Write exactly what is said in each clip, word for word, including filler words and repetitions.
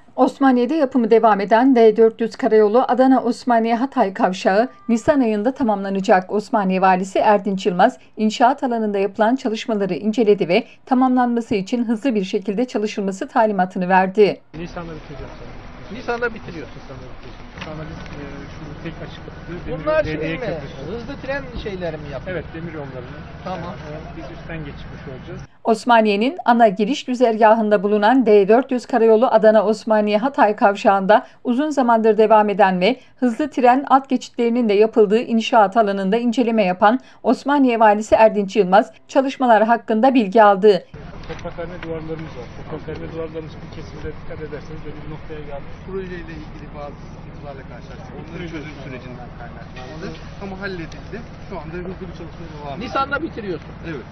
Osmaniye'de yapımı devam eden D dört yüz Karayolu Adana-Osmaniye-Hatay kavşağı Nisan ayında tamamlanacak. Osmaniye Valisi Erdinç Yılmaz, inşaat alanında yapılan çalışmaları inceledi ve tamamlanması için hızlı bir şekilde çalışılması talimatını verdi. Nisan'da bitireceğiz. Nisan'da bitiriyorsun. Nisan'da bitireceğiz. Nisan'da biz e, şu tek açıklıklı Bunlar demir, şey belediye mi? köprüsü. Hızlı tren şeyleri mi yapıyor? Evet, demir yollarını. Tamam. Yani, biz üstten geçmiş olacağız. Osmaniye'nin ana giriş güzergahında bulunan D dört yüz Karayolu Adana-Osmaniye-Hatay kavşağında uzun zamandır devam eden ve hızlı tren alt geçitlerinin de yapıldığı inşaat alanında inceleme yapan Osmaniye Valisi Erdinç Yılmaz, çalışmalar hakkında bilgi aldı. Topraklarına duvarlarımız var. Topraklarına duvarlarımız bir kesimde dikkat ederseniz böyle bir noktaya geldik. Projeyle ilgili bazı sıkıntılarla karşılaştık. Onları çözüm sürecinden kaynaklandı. Ama halledildi. Şu anda hızlı bir çalışma devam ediyor. Nisan'da bitiriyorsun. Evet.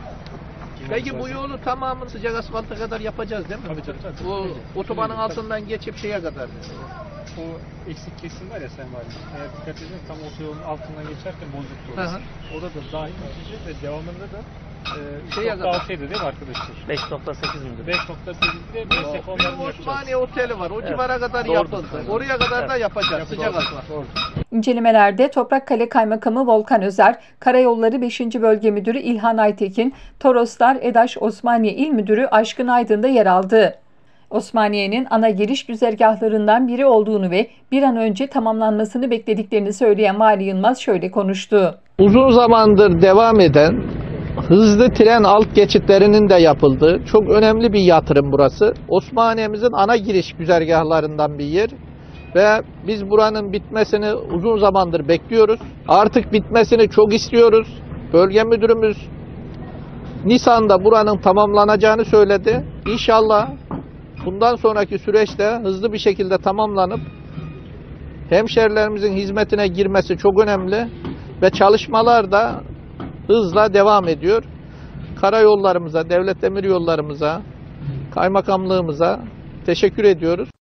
Peki bu yolu tamamını sıcak asfalta kadar yapacağız değil mi? Tabii, tabii, tabii. Bu Tabii. otobanın Tabii. altından geçip şeye kadar. O eksik kesim var ya Sayın Valim. Eğer dikkat edin tam otoyolun altından geçerken bozuktu Hı orası. hı. Orada da dahil geçecek ve devamında da e, Şeye üç nokta altıydı değil mi arkadaşlar? beş nokta sekiz midir? beş nokta sekiz de meslek O onların Büyük yapacağız. Osmaniye Oteli var. O Evet. civara kadar Doğrudur. yapıldı. Oraya kadar da yapacağız. Sıcak asfalt. Doğru. İncelemelerde Toprakkale Kaymakamı Volkan Özer, Karayolları beşinci Bölge Müdürü İlhan Aytekin, Toroslar EDAŞ Osmaniye İl Müdürü Aşkın Aydın da yer aldı. Osmaniye'nin ana giriş güzergahlarından biri olduğunu ve bir an önce tamamlanmasını beklediklerini söyleyen Vali Yılmaz şöyle konuştu. Uzun zamandır devam eden hızlı tren alt geçitlerinin de yapıldığı çok önemli bir yatırım burası. Osmaniye'mizin ana giriş güzergahlarından bir yer ve biz buranın bitmesini uzun zamandır bekliyoruz. Artık bitmesini çok istiyoruz. Bölge müdürümüz Nisan'da buranın tamamlanacağını söyledi. İnşallah bundan sonraki süreçte hızlı bir şekilde tamamlanıp hemşerilerimizin hizmetine girmesi çok önemli ve çalışmalar da hızla devam ediyor. Karayollarımıza, devlet demir yollarımıza, kaymakamlığımıza teşekkür ediyoruz.